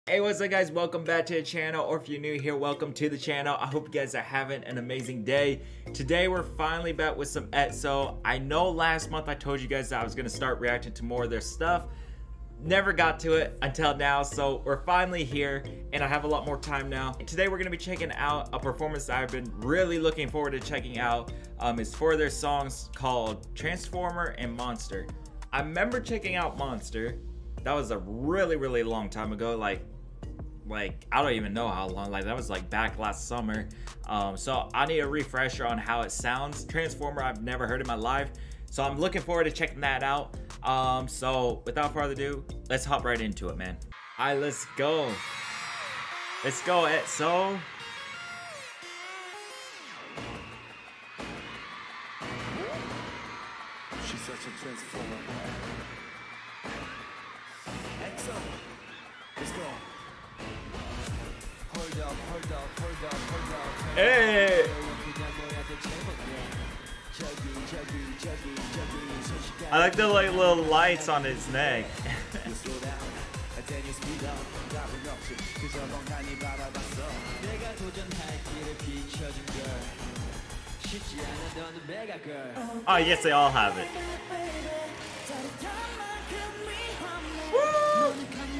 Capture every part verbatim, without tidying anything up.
Hey, what's up guys, welcome back to the channel, or if you're new here, welcome to the channel. I hope you guys are having an amazing day. Today we're finally back with some E X O. I know last month I told you guys that I was going to start reacting to more of their stuff. Never got to it until now, so we're finally here and I have a lot more time now. Today we're going to be checking out a performance that I've been really looking forward to checking out. Um, it's for their songs called Transformer and Monster. I remember checking out Monster. That was a really really long time ago, like like I don't even know how long, like that was like back last summer. Um, so I need a refresher on how it sounds. Transformer I've never heard in my life, so I'm looking forward to checking that out. Um, so without further ado, let's hop right into it, man. Alright, let's go. Let's go, E X O. She's such a transformer. E X O. Let's go. Hold up, hold up, hold up, hold up. Hey! I like the like little lights on his neck. Oh yes, they all have it. Woo!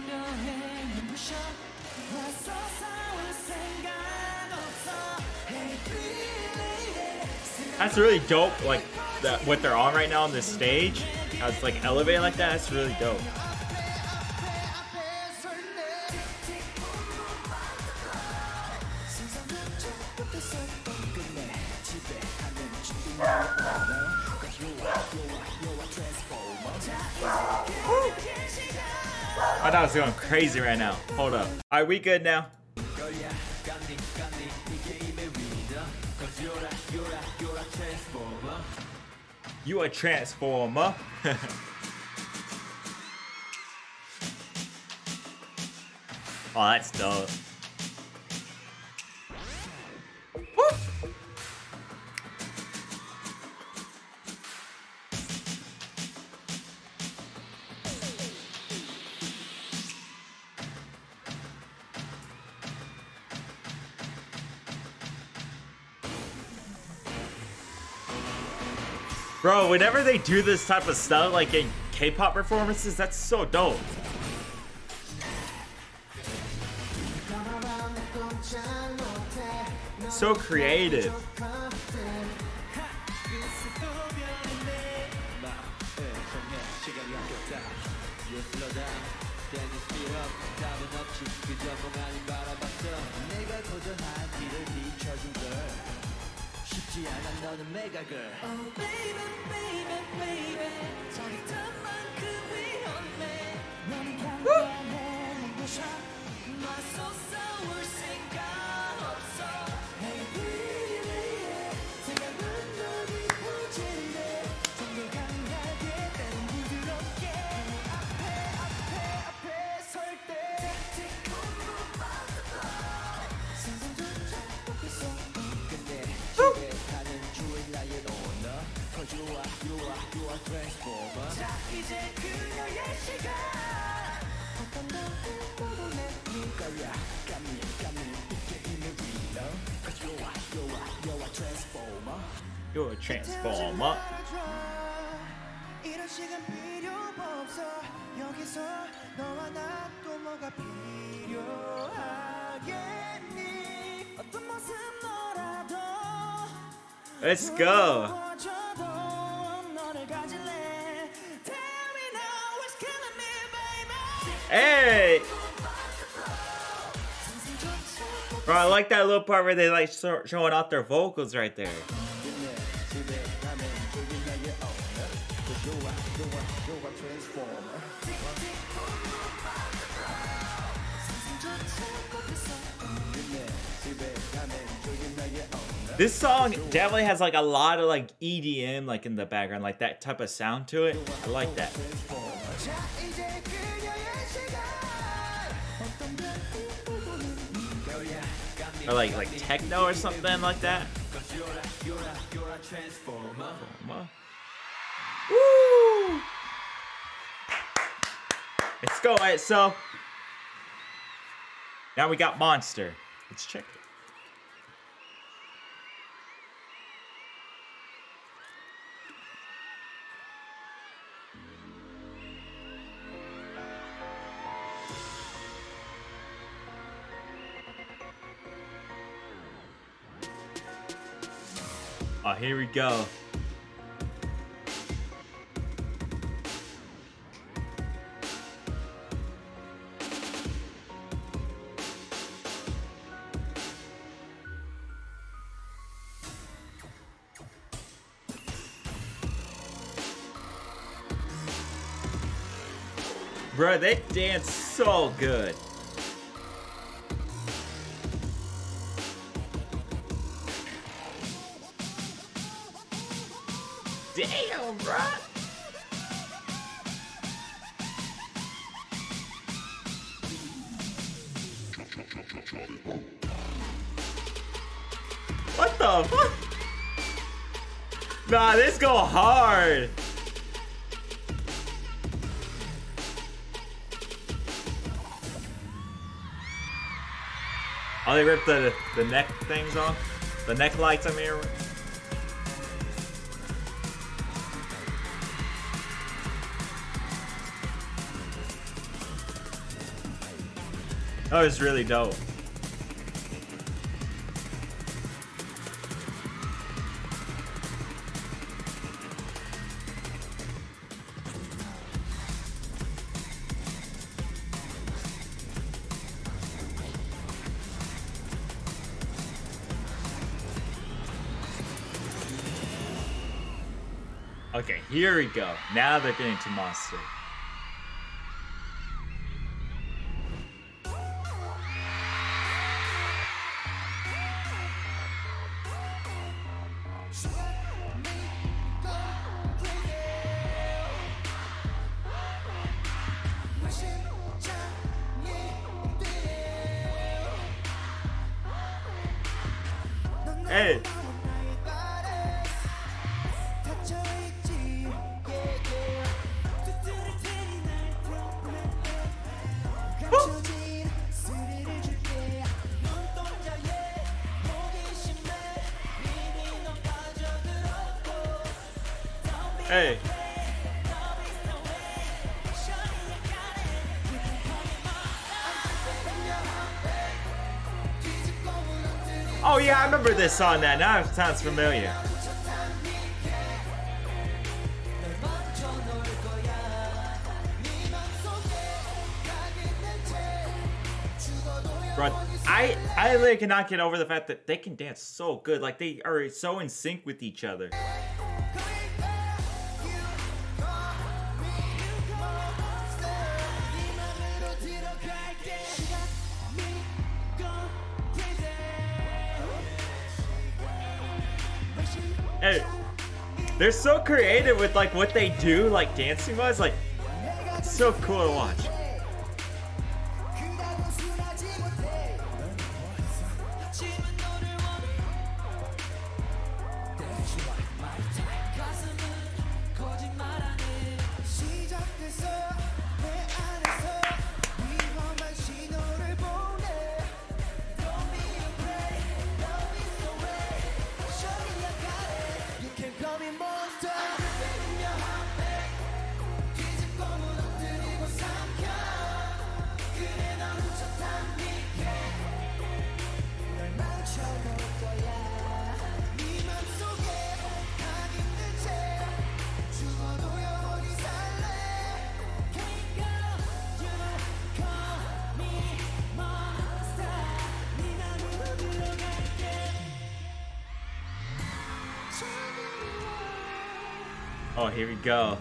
That's really dope, like that what they're on right now on this stage. How it's like elevated like that, that's really dope. I thought I was going crazy right now. Hold up. Are we good now? You a transformer. Oh, that's dope. Woo! Bro, whenever they do this type of stuff, like in K-pop performances, that's so dope. So creative. Oh baby, baby, baby. 저리탄만큼 위험해. 너는 강간해 눈부셔. 맞서싸울 생각 없어. Hey pretty lady. 생각은 너를 보질래. 좀더 강하게 때론 부드럽게. 앞에 앞에 앞에 설 때. 상상조차 못했어. 근데 집에 가는 주인 나의 오너. Cause you are, you are, you are transformer. 자 이제 그녀의 시간. 어떤 너도 내 거야. 감히 감히 이게 힘을 빌려. Cause you are, you are, you are transformer. You're a transformer. 이런 시간 필요 없어. 여기서 너와 나 또 뭐가 필요하겠니? 어떤 모습 너라도. Let's go. Hey! Bro, I like that little part where they like so showing off their vocals right there. This song definitely has like a lot of like E D M like in the background, like that type of sound to it. I like that. Or like like techno or something like that. Woo! Let's go, E X O. Now we got Monster. Let's check it. Oh, here we go. Bro, they dance so good. Damn, bro. What the fuck? Nah, this go hard. Oh, they ripped the the neck things off? The neck lights, I mean. That was really dope. Okay, here we go. Now they're getting to Monster. Hey. Hey. Oh yeah, I remember this song now. Now it sounds familiar. Bro, I I literally cannot get over the fact that they can dance so good. Like they are so in sync with each other. Hey, they're so creative with like what they do, like dancing wise. Like, it's so cool to watch. Oh, here we go.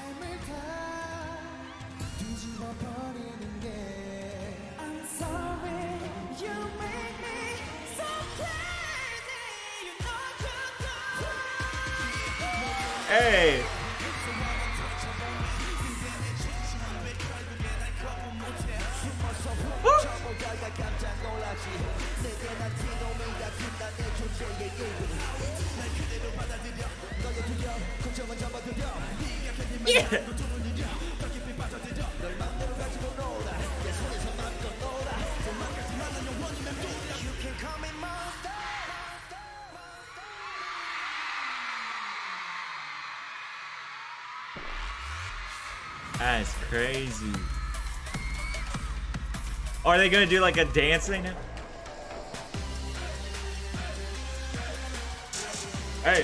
Hey. Yeah. That's crazy. Are they gonna do like a dancing? Hey.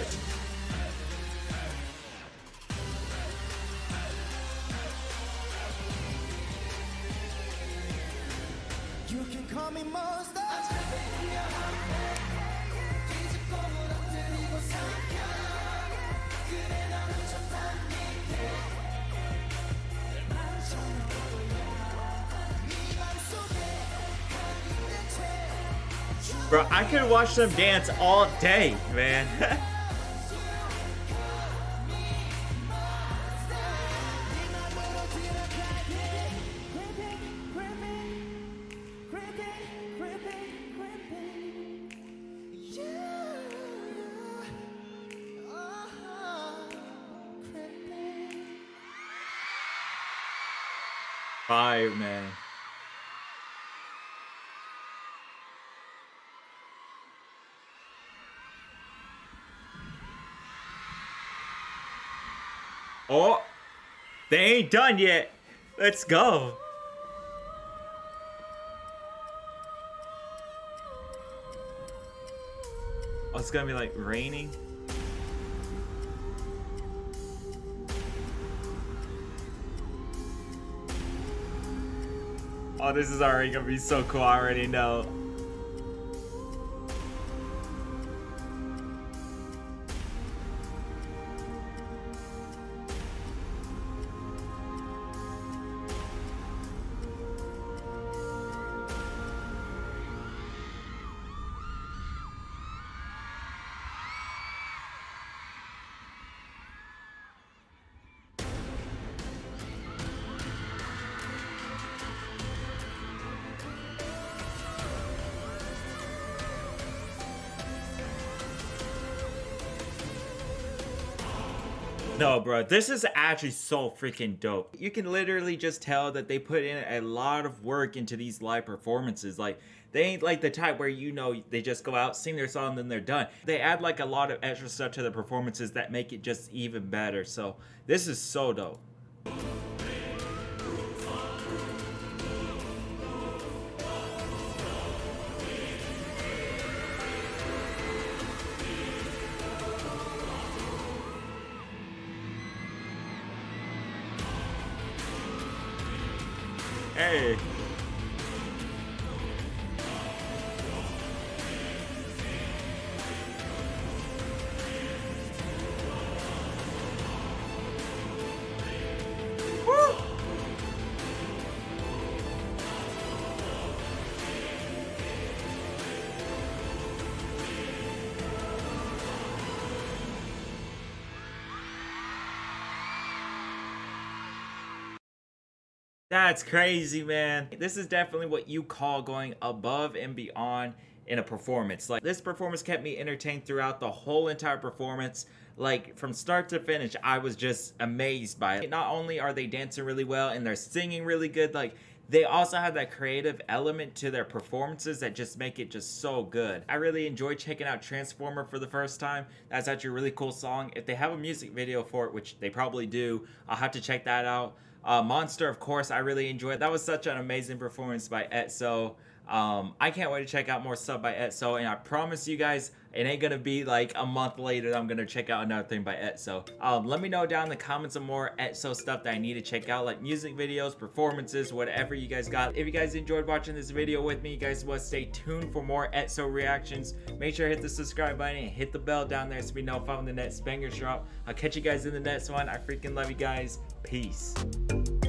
You can call me monster. Bro, I could watch them dance all day, man. Fire, man. Oh, they ain't done yet. Let's go. Oh, it's gonna be like raining. Oh, this is already gonna be so cool. I already know. No, bro, this is actually so freaking dope. You can literally just tell that they put in a lot of work into these live performances. Like, they ain't like the type where, you know, they just go out, sing their song, then they're done. They add like a lot of extra stuff to the performances that make it just even better. So this is so dope. Hey. Woo. That's crazy, man. This is definitely what you call going above and beyond in a performance. Like, this performance kept me entertained throughout the whole entire performance. Like, from start to finish, I was just amazed by it. Not only are they dancing really well and they're singing really good, like, they also have that creative element to their performances that just make it just so good. I really enjoyed checking out Transformer for the first time. That's actually a really cool song. If they have a music video for it, which they probably do, I'll have to check that out. Uh, Monster, of course, I really enjoyed. That was such an amazing performance by E T S O. Um, I can't wait to check out more stuff by E T S O, and I promise you guys, it ain't gonna be like a month later that I'm gonna check out another thing by E T S O. Um, let me know down in the comments some more E T S O stuff that I need to check out, like music videos, performances, whatever you guys got. If you guys enjoyed watching this video with me, you guys must stay tuned for more E T S O reactions. Make sure to hit the subscribe button and hit the bell down there so we know if I'm in the next banger drop. I'll catch you guys in the next one. I freaking love you guys. Peace.